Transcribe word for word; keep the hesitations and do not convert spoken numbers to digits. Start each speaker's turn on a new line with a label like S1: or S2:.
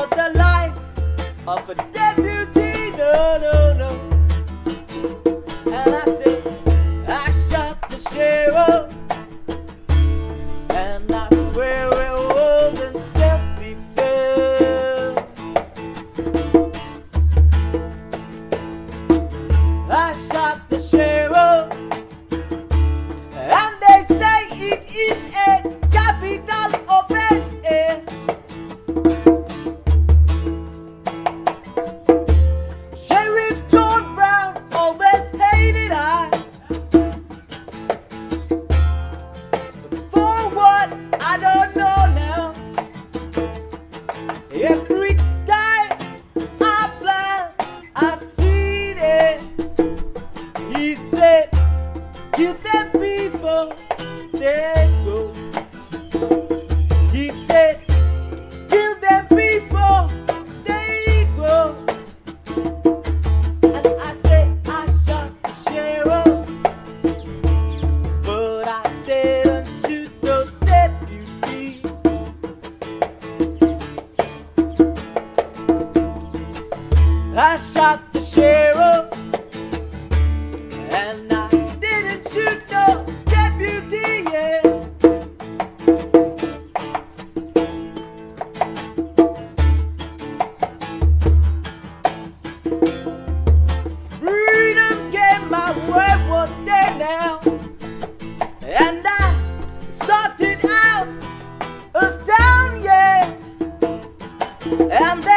S1: about the life of a deputy, no, no, no. And I said, I shot the sheriff, and I swear it wasn't self-defense. I shot the sheriff, and they say it is a capital offense. Eh? Sheriff John Brown always hated I. For what? I don't know now. Every time I plan, I see it. He said, kill them before they go. He said, kill them before they go. And I said, I shot the sheriff, but I didn't shoot the deputy. I shot the sheriff, and I didn't shoot no deputy, yeah. Freedom came my way one day now, and I started out of town, yeah. And then